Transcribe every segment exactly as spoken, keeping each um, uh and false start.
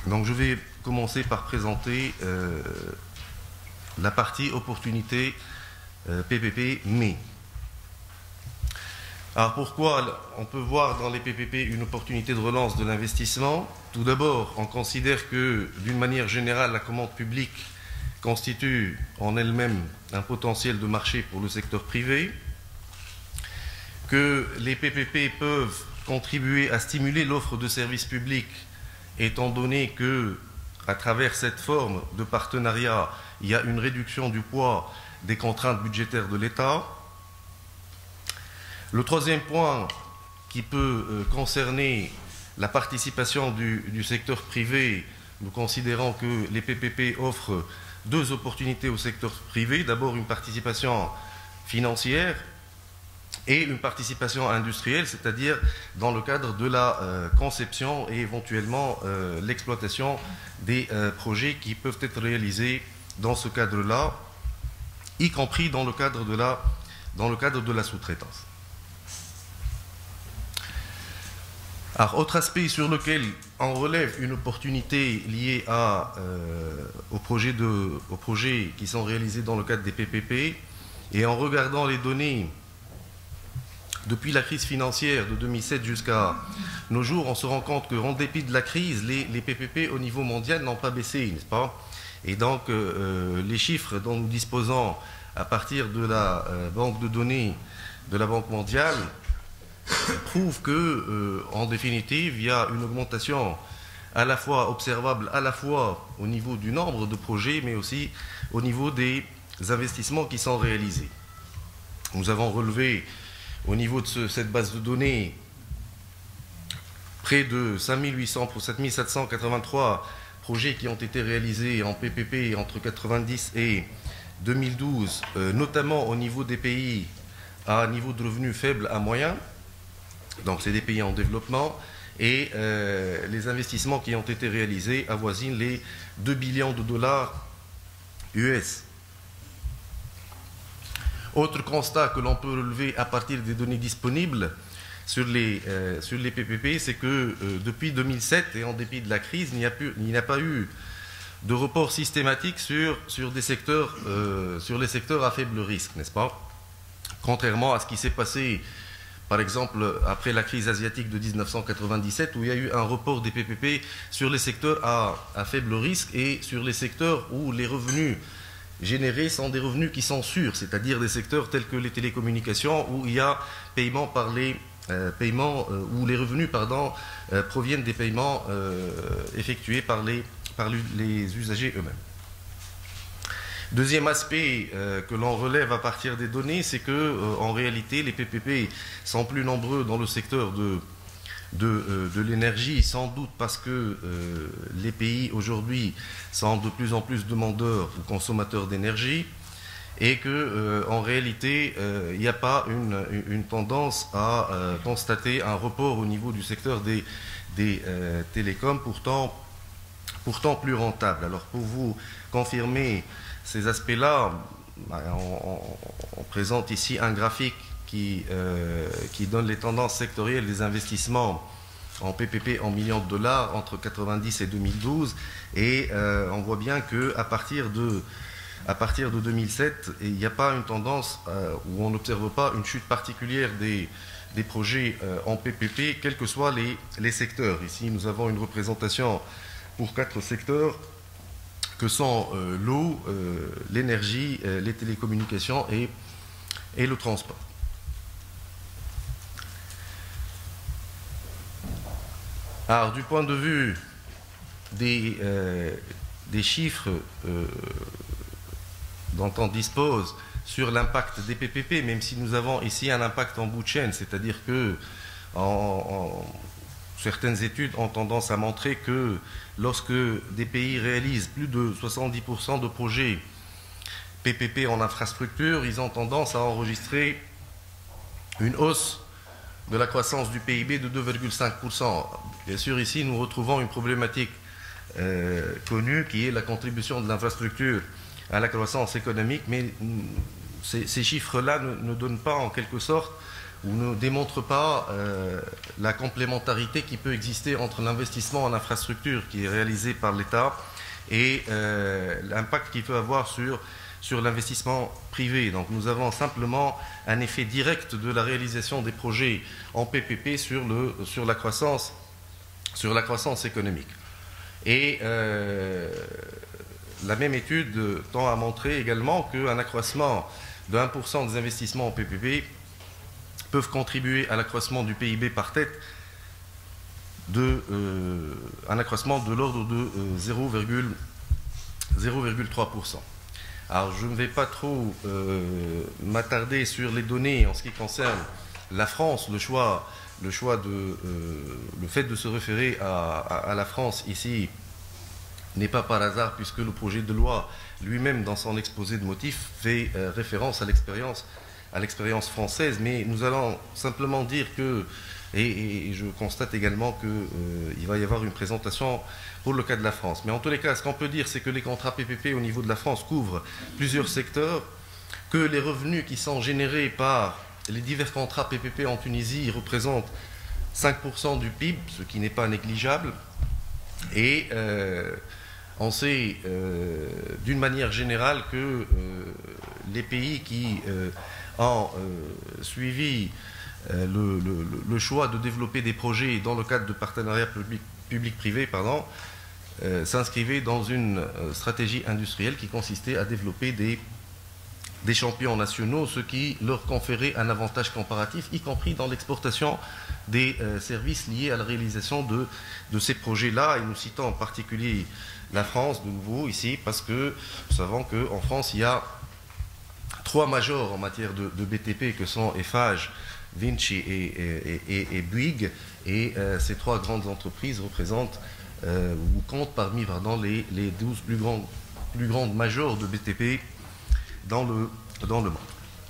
Donc je vais commencer par présenter euh, la partie opportunité euh, P P P, mais. Alors pourquoi on peut voir dans les P P P une opportunité de relance de l'investissement? Tout d'abord, on considère que d'une manière générale, la commande publique constitue en elle-même un potentiel de marché pour le secteur privé, que les P P P peuvent contribuer à stimuler l'offre de services publics, étant donné que, à travers cette forme de partenariat, il y a une réduction du poids des contraintes budgétaires de l'État. Le troisième point qui peut euh, concerner la participation du, du secteur privé, nous considérons que les P P P offrent deux opportunités au secteur privé. D'abord une participation financière et une participation industrielle, c'est-à-dire dans le cadre de la euh, conception et éventuellement euh, l'exploitation des euh, projets qui peuvent être réalisés dans ce cadre-là, y compris dans le cadre de la, dans le cadre de la sous-traitance. Alors, autre aspect sur lequel on relève une opportunité liée à, euh, aux, projets de, aux projets qui sont réalisés dans le cadre des P P P, et en regardant les données depuis la crise financière de deux mille sept jusqu'à nos jours, on se rend compte qu'en dépit de la crise, les, les P P P au niveau mondial n'ont pas baissé, n'est-ce pas? Et donc, euh, les chiffres dont nous disposons à partir de la euh, banque de données de la Banque mondiale prouvent que, euh, en définitive, il y a une augmentation à la fois observable, à la fois au niveau du nombre de projets, mais aussi au niveau des investissements qui sont réalisés. Nous avons relevé au niveau de ce, cette base de données près de cinq mille huit cents pour sept mille sept cent quatre-vingt-trois projets qui ont été réalisés en P P P entre quatre-vingt-dix et deux mille douze, euh, notamment au niveau des pays à niveau de revenus faible à moyen. Donc c'est des pays en développement, et euh, les investissements qui ont été réalisés avoisinent les deux billions de dollars U S. Autre constat que l'on peut relever à partir des données disponibles sur les, euh, sur les P P P, c'est que euh, depuis deux mille sept, et en dépit de la crise, il n'y a, a pas eu de report systématique sur, sur, des secteurs, euh, sur les secteurs à faible risque, n'est-ce pas? Contrairement à ce qui s'est passé par exemple, après la crise asiatique de mille neuf cent quatre-vingt-dix-sept, où il y a eu un report des P P P sur les secteurs à, à faible risque et sur les secteurs où les revenus générés sont des revenus qui sont sûrs, c'est-à-dire des secteurs tels que les télécommunications, où il y a paiement par les euh, paiements, euh, où les revenus pardon, euh, proviennent des paiements euh, effectués par les, par les usagers eux-mêmes. Deuxième aspect euh, que l'on relève à partir des données, c'est que euh, en réalité, les P P P sont plus nombreux dans le secteur de, de, euh, de l'énergie, sans doute parce que euh, les pays aujourd'hui sont de plus en plus demandeurs ou consommateurs d'énergie, et que euh, en réalité, euh, il n'y a pas une, une tendance à euh, constater un report au niveau du secteur des, des euh, télécoms, pourtant, pourtant plus rentable. Alors pour vous confirmer ces aspects-là, on, on présente ici un graphique qui, euh, qui donne les tendances sectorielles des investissements en P P P en millions de dollars entre quatre-vingt-dix et deux mille douze, et euh, on voit bien qu'à partir de, à partir de deux mille sept, il n'y a pas une tendance euh, où on n'observe pas une chute particulière des, des projets euh, en P P P, quels que soient les, les secteurs. Ici, nous avons une représentation pour quatre secteurs, que sont euh, l'eau, euh, l'énergie, euh, les télécommunications et, et le transport. Alors, du point de vue des, euh, des chiffres euh, dont on dispose sur l'impact des P P P, même si nous avons ici un impact en bout de chaîne, c'est-à-dire que en, en, certaines études ont tendance à montrer que lorsque des pays réalisent plus de soixante-dix pour cent de projets P P P en infrastructure, ils ont tendance à enregistrer une hausse de la croissance du P I B de deux virgule cinq pour cent. Bien sûr, ici, nous retrouvons une problématique euh, connue qui est la contribution de l'infrastructure à la croissance économique, mais ces, ces chiffres-là ne, ne donnent pas en quelque sorte ou ne démontre pas euh, la complémentarité qui peut exister entre l'investissement en infrastructure qui est réalisé par l'État et euh, l'impact qu'il peut avoir sur, sur l'investissement privé. Donc nous avons simplement un effet direct de la réalisation des projets en P P P sur, le, sur, la, croissance, sur la croissance économique. Et euh, la même étude tend à montrer également qu'un accroissement de un pour cent des investissements en P P P peuvent contribuer à l'accroissement du P I B par tête de euh, un accroissement de l'ordre de euh, zéro virgule trois pour cent. Alors je ne vais pas trop euh, m'attarder sur les données en ce qui concerne la France, le choix, le choix de euh, le fait de se référer à, à, à la France ici n'est pas par hasard, puisque le projet de loi lui-même, dans son exposé de motifs, fait euh, référence à l'expérience à l'expérience française. Mais nous allons simplement dire que, et, et je constate également qu'il euh, va y avoir une présentation pour le cas de la France. Mais en tous les cas, ce qu'on peut dire, c'est que les contrats P P P au niveau de la France couvrent plusieurs secteurs, que les revenus qui sont générés par les divers contrats P P P en Tunisie représentent cinq pour cent du P I B, ce qui n'est pas négligeable. Et euh, on sait euh, d'une manière générale que euh, les pays qui euh, ont euh, suivi euh, le, le, le choix de développer des projets dans le cadre de partenariats public, public-privé pardon, euh, s'inscrivaient dans une euh, stratégie industrielle qui consistait à développer des, des champions nationaux, ce qui leur conférait un avantage comparatif, y compris dans l'exportation des euh, services liés à la réalisation de, de ces projets-là. Et nous citons en particulier la France, de nouveau, ici, parce que nous savons qu'en France, il y a trois majors en matière de, de B T P, que sont Eiffage, Vinci et, et, et, et Bouygues. Et euh, ces trois grandes entreprises représentent, euh, ou comptent parmi pardon, les, les douze plus grandes, plus grandes majors de B T P dans le, dans le monde.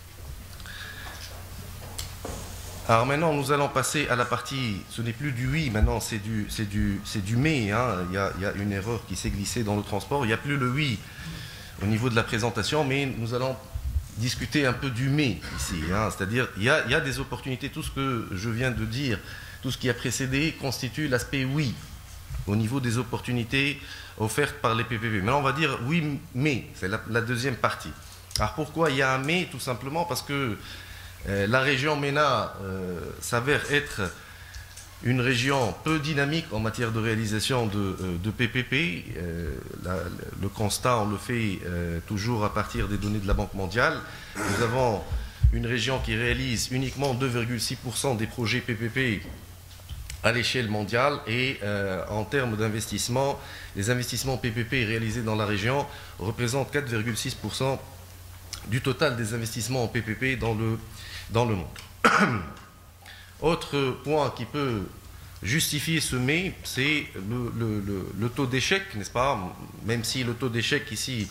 Alors maintenant, nous allons passer à la partie, ce n'est plus du oui, maintenant c'est du, c'est du, c'est du mais. Hein. Il y a, il y a une erreur qui s'est glissée dans le transport. Il n'y a plus le oui au niveau de la présentation, mais nous allons discuter un peu du mais ici. Hein. C'est-à-dire, il y a, il y a des opportunités. Tout ce que je viens de dire, tout ce qui a précédé constitue l'aspect oui au niveau des opportunités offertes par les P P P. Maintenant, on va dire oui, mais c'est la, la deuxième partie. Alors pourquoi il y a un mais? Tout simplement parce que Euh, la région MENA euh, s'avère être une région peu dynamique en matière de réalisation de, euh, de P P P. Euh, la, le constat, on le fait euh, toujours à partir des données de la Banque mondiale. Nous avons une région qui réalise uniquement deux virgule six pour cent des projets P P P à l'échelle mondiale et euh, en termes d'investissement, les investissements P P P réalisés dans la région représentent quatre virgule six pour cent du total des investissements en P P P dans le, dans le monde. Autre point qui peut justifier ce mais, c'est le, le, le, le taux d'échec, n'est-ce pas? Même si le taux d'échec ici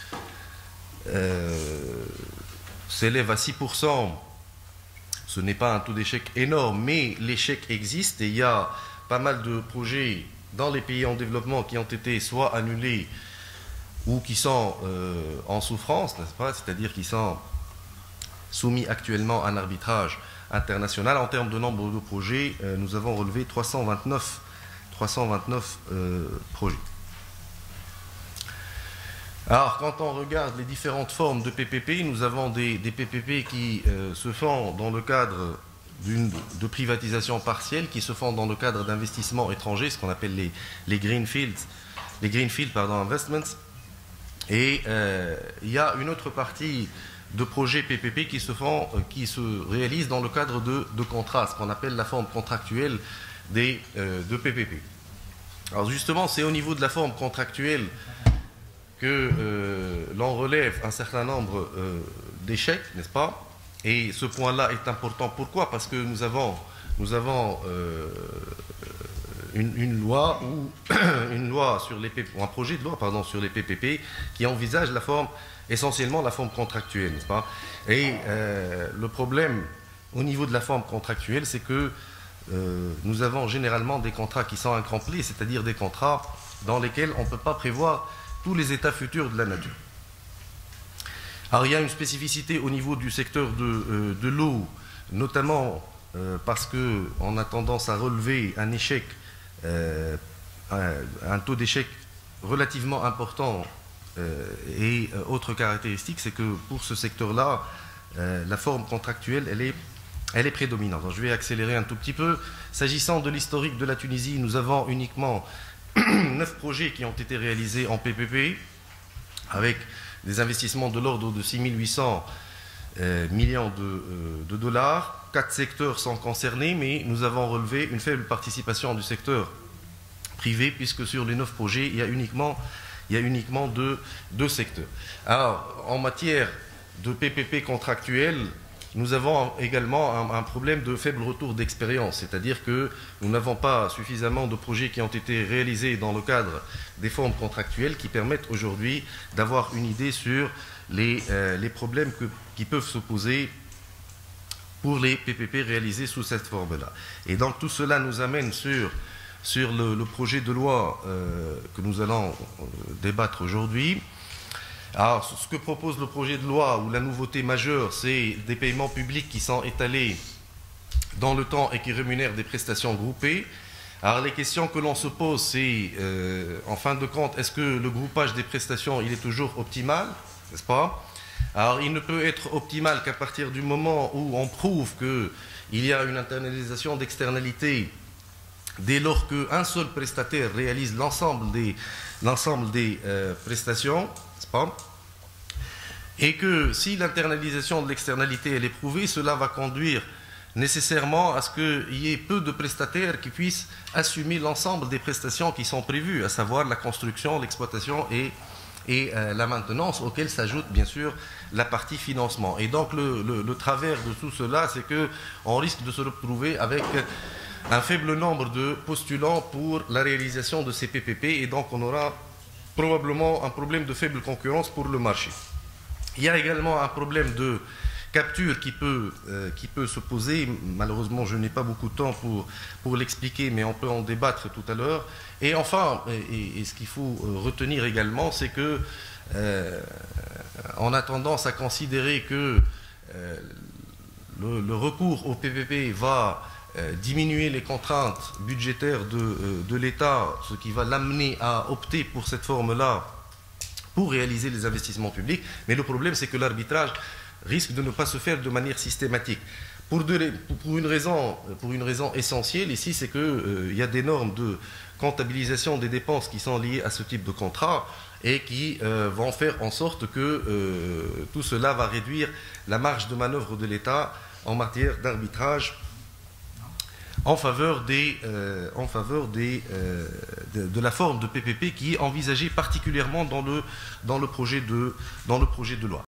euh, s'élève à six pour cent, ce n'est pas un taux d'échec énorme, mais l'échec existe et il y a pas mal de projets dans les pays en développement qui ont été soit annulés ou qui sont euh, en souffrance, n'est-ce pas? C'est-à-dire qui sont soumis actuellement à un arbitrage international. En termes de nombre de projets, euh, nous avons relevé trois cent vingt-neuf, trois cent vingt-neuf euh, projets. Alors, quand on regarde les différentes formes de P P P, nous avons des, des P P P qui euh, se font dans le cadre d'une de privatisation partielle, qui se font dans le cadre d'investissements étrangers, ce qu'on appelle les, les greenfields, les greenfield pardon, investments. Et euh, il y a une autre partie de projets P P P qui se font, euh, qui se réalisent dans le cadre de, de contrats, ce qu'on appelle la forme contractuelle des, euh, de P P P. Alors justement, c'est au niveau de la forme contractuelle que euh, l'on relève un certain nombre euh, d'échecs, n'est-ce pas? Et ce point-là est important. Pourquoi? Parce que nous avons, nous avons euh, une, une loi ou une loi sur les P P P, ou un projet de loi pardon sur les P P P qui envisage la forme essentiellement la forme contractuelle, n'est-ce pas? Et euh, le problème au niveau de la forme contractuelle, c'est que euh, nous avons généralement des contrats qui sont incomplets, c'est-à-dire des contrats dans lesquels on ne peut pas prévoir tous les états futurs de la nature. Alors il y a une spécificité au niveau du secteur de, euh, de l'eau notamment euh, parce qu'on a tendance à relever un échec, euh, un, un taux d'échec relativement important. Euh, et euh, autre caractéristique, c'est que pour ce secteur-là, euh, la forme contractuelle, elle est, elle est prédominante. Donc, je vais accélérer un tout petit peu. S'agissant de l'historique de la Tunisie, nous avons uniquement neuf projets qui ont été réalisés en P P P, avec des investissements de l'ordre de six mille huit cents euh, millions de, euh, de dollars. Quatre secteurs sont concernés, mais nous avons relevé une faible participation du secteur privé, puisque sur les neuf projets, il y a uniquement, il y a uniquement deux, deux secteurs. Alors, en matière de P P P contractuel, nous avons également un, un problème de faible retour d'expérience, c'est-à-dire que nous n'avons pas suffisamment de projets qui ont été réalisés dans le cadre des formes contractuelles qui permettent aujourd'hui d'avoir une idée sur les, euh, les problèmes que, qui peuvent se poser pour les P P P réalisés sous cette forme-là. Et donc tout cela nous amène sur, sur le, le projet de loi euh, que nous allons euh, débattre aujourd'hui. Alors, ce que propose le projet de loi, ou la nouveauté majeure, c'est des paiements publics qui sont étalés dans le temps et qui rémunèrent des prestations groupées. Alors, les questions que l'on se pose, c'est, euh, en fin de compte, est-ce que le groupage des prestations, il est toujours optimal, n'est-ce pas? Alors, il ne peut être optimal qu'à partir du moment où on prouve qu'il y a une internalisation d'externalités dès lors qu'un seul prestataire réalise l'ensemble des, l'ensemble des euh, prestations, pas, et que si l'internalisation de l'externalité elle est prouvée, cela va conduire nécessairement à ce qu'il y ait peu de prestataires qui puissent assumer l'ensemble des prestations qui sont prévues, à savoir la construction, l'exploitation et, et euh, la maintenance, auxquelles s'ajoute bien sûr la partie financement. Et donc le, le, le travers de tout cela, c'est qu'on risque de se retrouver avec un faible nombre de postulants pour la réalisation de ces P P P, et donc on aura probablement un problème de faible concurrence pour le marché. Il y a également un problème de capture qui peut, euh, qui peut se poser. Malheureusement, je n'ai pas beaucoup de temps pour, pour l'expliquer, mais on peut en débattre tout à l'heure. Et enfin, et, et ce qu'il faut retenir également, c'est que euh, on a tendance à considérer que euh, le, le recours au P P P va Euh, diminuer les contraintes budgétaires de, euh, de l'État, ce qui va l'amener à opter pour cette forme-là pour réaliser les investissements publics. Mais le problème, c'est que l'arbitrage risque de ne pas se faire de manière systématique. Pour, de, pour, une, raison, pour une raison essentielle ici, c'est qu'il euh, y a des normes de comptabilisation des dépenses qui sont liées à ce type de contrat et qui euh, vont faire en sorte que euh, tout cela va réduire la marge de manœuvre de l'État en matière d'arbitrage en faveur, des, euh, en faveur des, euh, de, de la forme de P P P qui est envisagée particulièrement dans le, dans le, projet, de, dans le projet de loi.